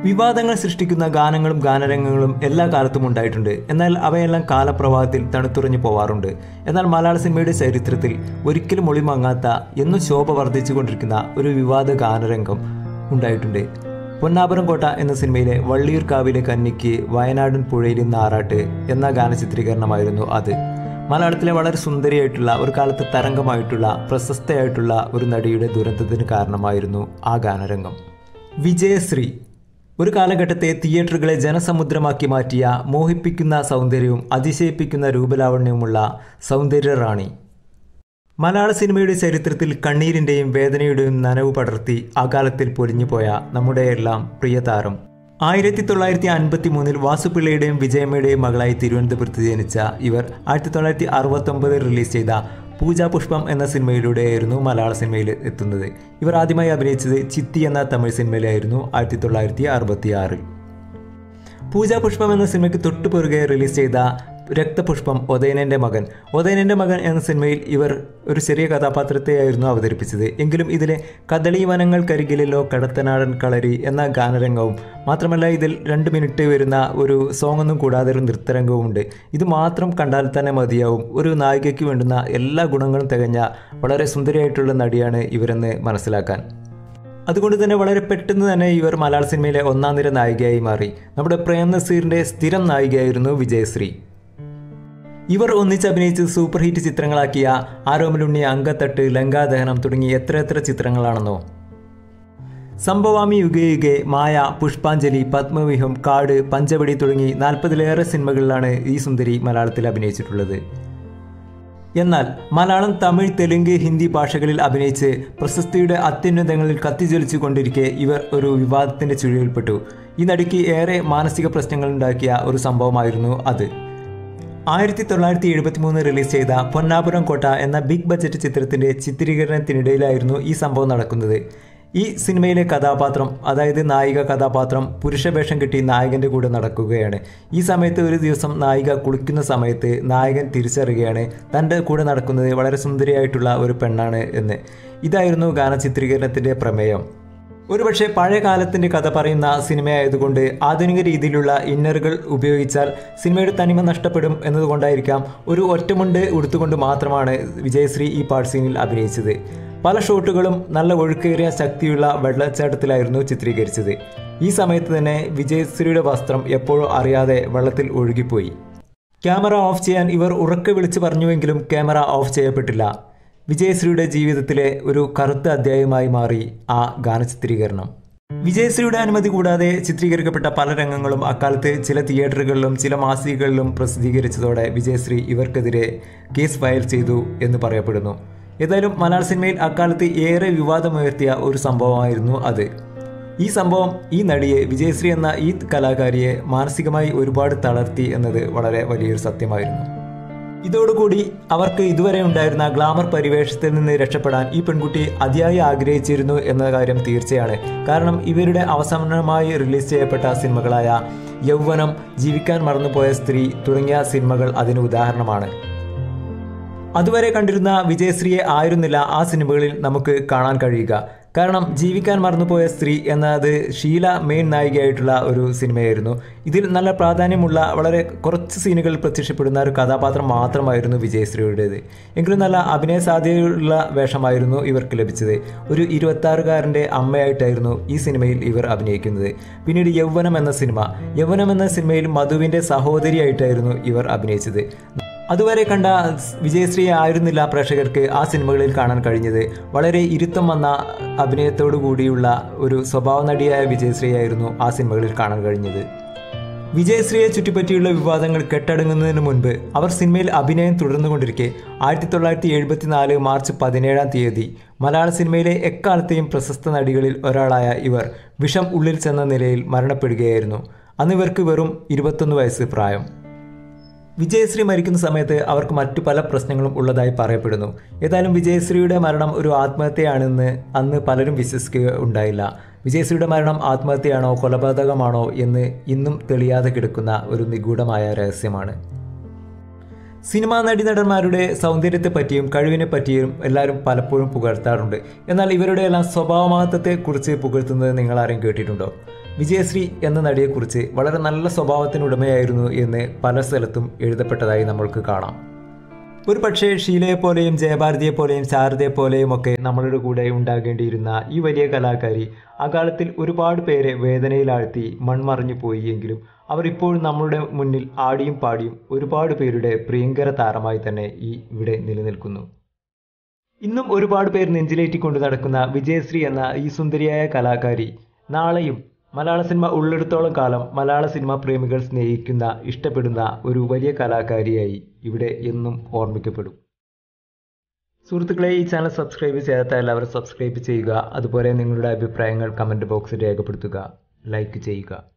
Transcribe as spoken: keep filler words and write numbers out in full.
വിവാദങ്ങൾ സൃഷ്ടിക്കുന്ന ഗാനങ്ങളും ഗാനരംഗങ്ങളും എല്ലാ കാലത്തും ഉണ്ടായിട്ടുണ്ട്. എന്നാൽ അവയെല്ലാം കാലപ്രവാഹത്തിൽ തണുത്തുറഞ്ഞു പോവാറുണ്ട്. എന്നാൽ മലയാള സിനിമയുടെ ചരിത്രത്തിൽ ഒരിക്കലും ഒളിമങ്ങാത്ത എന്നും ശോഭ വർദ്ധിച്ചുകൊണ്ടിരിക്കുന്ന ഒരു വിവാദ ഗാനരംഗം ഉണ്ടായിട്ടുണ്ട്. പൊന്നാപുരം കോട്ട എന്ന സിനിമയിലെ വള്ളിയൂർ കാവിലെ കന്നിക്ക് വയനാടൻ പുഴയിൽ നാറാട്ട് എന്ന ഗാനചിത്രീകരണമായിരുന്നു അത്. മലയാളത്തിലെ വളരെ സുന്ദരിയായിട്ടുള്ള ഒരു കാലത്ത് തരംഗമായിട്ടുള്ള പ്രശസ്തയായിട്ടുള്ള ഒരു നടിയുടെ ദുരന്തത്തിന് കാരണമായിരുന്നു ആ ഗാനരംഗം. വിജയശ്രീ ഒരു കാലഘട്ടത്തെ തിയേറ്ററുകളെ ജനസമുദ്രമാക്കി മാറ്റിയ മോഹിപ്പിക്കുന്ന സൗന്ദര്യവും അതിശയിപ്പിക്കുന്ന രൂപലാവണ്യവുമുള്ള സൗന്ദര്യ റാണി. മലയാള സിനിമയുടെ ചരിത്രത്തിൽ കണ്ണീരിൻ്റെയും വേദനയുടെയും നനവ് പടർത്തി അകാലത്തിൽ പൊലിഞ്ഞുപോയ നമ്മുടെ എല്ലാം പ്രിയ താരം. ആയിരത്തി തൊള്ളായിരത്തി അൻപത്തി മൂന്നിൽ വാസുപിള്ളയുടെയും വിജയമ്മയുടെയും മകളായി തിരുവനന്തപുരത്ത് ജനിച്ച ഇവർ ആയിരത്തി തൊള്ളായിരത്തി അറുപത്തൊമ്പതിൽ റിലീസ് ചെയ്ത പൂജാപുഷ്പം എന്ന സിനിമയിലൂടെയായിരുന്നു മലയാള സിനിമയിൽ എത്തുന്നത്. ഇവർ ആദ്യമായി അഭിനയിച്ചത് ചിത്തി എന്ന തമിഴ് സിനിമയിലായിരുന്നു ആയിരത്തി തൊള്ളായിരത്തി അറുപത്തി ആറിൽ. പൂജാപുഷ്പം എന്ന സിനിമയ്ക്ക് തൊട്ടുപുറകെ റിലീസ് ചെയ്ത രക്തപുഷ്പം ഉദയനൻ്റെ മകൻ ഉദയനൻ്റെ മകൻ എന്ന സിനിമയിൽ ഇവർ ഒരു ചെറിയ കഥാപാത്രത്തെയായിരുന്നു അവതരിപ്പിച്ചത്. എങ്കിലും ഇതിലെ കദളി വനങ്ങൾക്കരികിലോ കടത്തനാടൻ കളരി എന്ന ഗാനരംഗവും മാത്രമല്ല ഇതിൽ രണ്ട് മിനിറ്റ് വരുന്ന ഒരു സോങ്ങൊന്നും കൂടാതെ ഒരു നൃത്തരംഗവും ഉണ്ട്. ഇത് മാത്രം കണ്ടാൽ തന്നെ മതിയാവും. ഒരു നായികയ്ക്ക് വേണ്ടുന്ന എല്ലാ ഗുണങ്ങളും തികഞ്ഞ വളരെ സുന്ദരിയായിട്ടുള്ള നടിയാണ് ഇവരെന്ന് മനസ്സിലാക്കാൻ. അതുകൊണ്ട് തന്നെ വളരെ പെട്ടെന്ന് തന്നെ ഇവർ മലയാള സിനിമയിലെ ഒന്നാം നിര നായികയായി മാറി. നമ്മുടെ പ്രേം നസീറിൻ്റെ സ്ഥിരം നായികയായിരുന്നു വിജയശ്രീ. ഇവർ ഒന്നിച്ച് അഭിനയിച്ച് സൂപ്പർ ഹിറ്റ് ചിത്രങ്ങളാക്കിയ ആരോമലുണ്ണി, അങ്കത്തട്ട്, ലങ്കാദഹനം തുടങ്ങി എത്ര എത്ര ചിത്രങ്ങളാണെന്നോ. സംഭവാമി യുഗേ യുഗേ, മായ, പുഷ്പാഞ്ജലി, പത്മവ്യൂഹം, കാട്, പഞ്ചവടി തുടങ്ങി നാൽപ്പതിലേറെ സിനിമകളിലാണ് ഈ സുന്ദരി മലയാളത്തിൽ അഭിനയിച്ചിട്ടുള്ളത്. എന്നാൽ മലയാളം, തമിഴ്, തെലുങ്ക്, ഹിന്ദി ഭാഷകളിൽ അഭിനയിച്ച് പ്രശസ്തിയുടെ അത്യുന്നതങ്ങളിൽ കത്തിജ്വലിച്ചു കൊണ്ടിരിക്കെ ഇവർ ഒരു വിവാദത്തിൻ്റെ ചുഴിയിൽപ്പെട്ടു. ഈ നടിക്ക് ഏറെ മാനസിക പ്രശ്നങ്ങൾ ഉണ്ടാക്കിയ ഒരു സംഭവമായിരുന്നു അത്. ആയിരത്തി തൊള്ളായിരത്തി എഴുപത്തി മൂന്ന് റിലീസ് ചെയ്ത പൊന്നാപുരം കോട്ട എന്ന ബിഗ് ബഡ്ജറ്റ് ചിത്രത്തിൻ്റെ ചിത്രീകരണത്തിനിടയിലായിരുന്നു ഈ സംഭവം നടക്കുന്നത്. ഈ സിനിമയിലെ കഥാപാത്രം, അതായത് നായിക കഥാപാത്രം പുരുഷവേഷം കെട്ടി നായകൻ്റെ കൂടെ നടക്കുകയാണ്. ഈ സമയത്ത് ഒരു ദിവസം നായിക കുളിക്കുന്ന സമയത്ത് നായകൻ തിരിച്ചറിയുകയാണ് തൻ്റെ കൂടെ നടക്കുന്നത് വളരെ സുന്ദരിയായിട്ടുള്ള ഒരു പെണ്ണാണ് എന്ന്. ഇതായിരുന്നു ഗാന ചിത്രീകരണത്തിൻ്റെ പ്രമേയം. ഒരുപക്ഷെ പഴയ കാലത്തിൻ്റെ കഥ പറയുന്ന സിനിമയായതുകൊണ്ട് ആധുനിക രീതിയിലുള്ള ഇന്നറുകൾ ഉപയോഗിച്ചാൽ സിനിമയുടെ തനിമ നഷ്ടപ്പെടും എന്നതുകൊണ്ടായിരിക്കാം ഒരു ഒറ്റമുണ്ട് ഉടുത്തുകൊണ്ട് മാത്രമാണ് വിജയശ്രീ ഈ പാട്ട് സീനിൽ അഭിനയിച്ചത്. പല ഷോട്ടുകളും നല്ല ഒഴുക്കേറിയ ശക്തിയുള്ള വെള്ളച്ചാട്ടത്തിലായിരുന്നു ചിത്രീകരിച്ചത്. ഈ സമയത്ത് തന്നെ വിജയശ്രീയുടെ വസ്ത്രം എപ്പോഴും അറിയാതെ വെള്ളത്തിൽ ഒഴുകിപ്പോയി. ക്യാമറ ഓഫ് ചെയ്യാൻ ഇവർ ഉറക്കെ വിളിച്ചു പറഞ്ഞുവെങ്കിലും ക്യാമറ ഓഫ് ചെയ്യപ്പെട്ടില്ല. വിജയശ്രീയുടെ ജീവിതത്തിലെ ഒരു കറുത്ത അധ്യായമായി മാറി ആ ഗാനചിത്രീകരണം. വിജയശ്രീയുടെ അനുമതി കൂടാതെ ചിത്രീകരിക്കപ്പെട്ട പല രംഗങ്ങളും അക്കാലത്ത് ചില തിയേറ്ററുകളിലും ചില മാസികകളിലും പ്രസിദ്ധീകരിച്ചതോടെ വിജയശ്രീ ഇവർക്കെതിരെ കേസ് ഫയൽ ചെയ്തു എന്ന് പറയപ്പെടുന്നു. ഏതായാലും മലയാള സിനിമയിൽ അക്കാലത്ത് ഏറെ വിവാദമുയർത്തിയ ഒരു സംഭവമായിരുന്നു അത്. ഈ സംഭവം ഈ നടിയെ, വിജയശ്രീ എന്ന ഈ കലാകാരിയെ മാനസികമായി ഒരുപാട് തളർത്തി എന്നത് വളരെ വലിയൊരു സത്യമായിരുന്നു. ഇതോടുകൂടി അവർക്ക് ഇതുവരെ ഉണ്ടായിരുന്ന ഗ്ലാമർ പരിവേഷത്തിൽ നിന്ന് രക്ഷപ്പെടാൻ ഈ പെൺകുട്ടി അതിയായി ആഗ്രഹിച്ചിരുന്നു എന്ന കാര്യം തീർച്ചയാണ്. കാരണം ഇവരുടെ അവസാനമായി റിലീസ് ചെയ്യപ്പെട്ട സിനിമകളായ യൗവനം, ജീവിക്കാൻ മറന്നുപോയ സ്ത്രീ തുടങ്ങിയ സിനിമകൾ അതിന് ഉദാഹരണമാണ്. അതുവരെ കണ്ടിരുന്ന വിജയശ്രീയെ ആയിരുന്നില്ല ആ സിനിമകളിൽ നമുക്ക് കാണാൻ കഴിയുക. കാരണം ജീവിക്കാൻ മറന്നുപോയ സ്ത്രീ എന്നത് ഷീല മെയിൻ നായികയായിട്ടുള്ള ഒരു സിനിമയായിരുന്നു. ഇതിൽ നല്ല പ്രാധാന്യമുള്ള വളരെ കുറച്ച് സീനുകളിൽ പ്രത്യക്ഷപ്പെടുന്ന ഒരു കഥാപാത്രം മാത്രമായിരുന്നു വിജയശ്രീയുടേത്. എങ്കിലും നല്ല അഭിനയ സാധ്യതയുള്ള വേഷമായിരുന്നു ഇവർക്ക് ലഭിച്ചത്. ഒരു ഇരുപത്താറുകാരൻ്റെ അമ്മയായിട്ടായിരുന്നു ഈ സിനിമയിൽ ഇവർ അഭിനയിക്കുന്നത്. പിന്നീട് യൗവനം എന്ന സിനിമ യൗവനം എന്ന സിനിമയിൽ മധുവിൻ്റെ സഹോദരിയായിട്ടായിരുന്നു ഇവർ അഭിനയിച്ചത്. അതുവരെ കണ്ട വിജയശ്രീ ആയിരുന്നില്ല പ്രേക്ഷകർക്ക് ആ സിനിമകളിൽ കാണാൻ കഴിഞ്ഞത്. വളരെ ഇരുത്തം വന്ന അഭിനയത്തോടു കൂടിയുള്ള ഒരു സ്വഭാവ നടിയായ വിജയശ്രീയായിരുന്നു ആ സിനിമകളിൽ കാണാൻ കഴിഞ്ഞത്. വിജയശ്രീയെ ചുറ്റിപ്പറ്റിയുള്ള വിവാദങ്ങൾ കെട്ടടങ്ങുന്നതിന് മുൻപ് അവർ സിനിമയിൽ അഭിനയം തുടർന്നുകൊണ്ടിരിക്കെ ആയിരത്തി തൊള്ളായിരത്തി എഴുപത്തി നാല് മാർച്ച് പതിനേഴാം തീയതി മലയാള സിനിമയിലെ എക്കാലത്തെയും പ്രശസ്ത നടികളിൽ ഒരാളായ ഇവർ വിഷം ഉള്ളിൽ ചെന്ന നിലയിൽ മരണപ്പെടുകയായിരുന്നു. അന്ന് ഇവർക്ക് വെറും ഇരുപത്തൊന്ന് വയസ്സ് പ്രായം. വിജയശ്രീ മരിക്കുന്ന സമയത്ത് അവർക്ക് മറ്റു പല പ്രശ്നങ്ങളും ഉള്ളതായി പറയപ്പെടുന്നു. ഏതായാലും വിജയശ്രീയുടെ മരണം ഒരു ആത്മഹത്യയാണെന്ന് അന്ന് പലരും വിശ്വസിക്കുക ഉണ്ടായില്ല. വിജയശ്രീയുടെ മരണം ആത്മഹത്യയാണോ കൊലപാതകമാണോ എന്ന് ഇന്നും തെളിയാതെ കിടക്കുന്ന ഒരു നിഗൂഢമായ രഹസ്യമാണ്. സിനിമാ നടീനടന്മാരുടെ സൗന്ദര്യത്തെ പറ്റിയും കഴിവിനെ പറ്റിയും എല്ലാവരും പലപ്പോഴും പുകഴ്ത്താറുണ്ട്. എന്നാൽ ഇവരുടെ എല്ലാം സ്വഭാവമാറ്റത്തെക്കുറിച്ച് പുകഴ്ത്തുന്നത് നിങ്ങളാരെയും കേട്ടിട്ടുണ്ടോ? വിജയശ്രീ എന്ന നടിയെക്കുറിച്ച് വളരെ നല്ല സ്വഭാവത്തിനുടമയായിരുന്നു എന്ന് പല സ്ഥലത്തും എഴുതപ്പെട്ടതായി നമ്മൾക്ക് കാണാം. ഒരു പക്ഷേ ഷീലയെപ്പോലെയും ജയഭാരതിയെപ്പോലെയും ശാരദയെപ്പോലെയും ഒക്കെ നമ്മളുടെ കൂടെ ഉണ്ടാകേണ്ടിയിരുന്ന ഈ വലിയ കലാകാരി അകാലത്തിൽ ഒരുപാട് പേരെ വേദനയിലാഴ്ത്തി മൺമറഞ്ഞു പോയി എങ്കിലും അവർ ഇപ്പോഴും നമ്മളുടെ മുന്നിൽ ആടിയും പാടിയും ഒരുപാട് പേരുടെ പ്രിയങ്കര താരമായി തന്നെ ഈ ഇവിടെ നിലനിൽക്കുന്നു. ഇന്നും ഒരുപാട് പേർ നെഞ്ചിലേറ്റിക്കൊണ്ട് നടക്കുന്ന വിജയശ്രീ എന്ന ഈ സുന്ദരിയായ കലാകാരി നാളെയും മലയാള സിനിമ ഉള്ളിടത്തോളം കാലം മലയാള സിനിമ പ്രേമികൾ സ്നേഹിക്കുന്ന ഇഷ്ടപ്പെടുന്ന ഒരു വലിയ കലാകാരിയായി ഇവിടെ എന്നും ഓർമ്മിക്കപ്പെടും. സുഹൃത്തുക്കളെ, ഈ ചാനൽ സബ്സ്ക്രൈബ് ചെയ്യാത്ത എല്ലാവരും സബ്സ്ക്രൈബ് ചെയ്യുക. അതുപോലെ നിങ്ങളുടെ അഭിപ്രായങ്ങൾ കമൻറ്റ് ബോക്സിൽ രേഖപ്പെടുത്തുക, ലൈക്ക് ചെയ്യുക.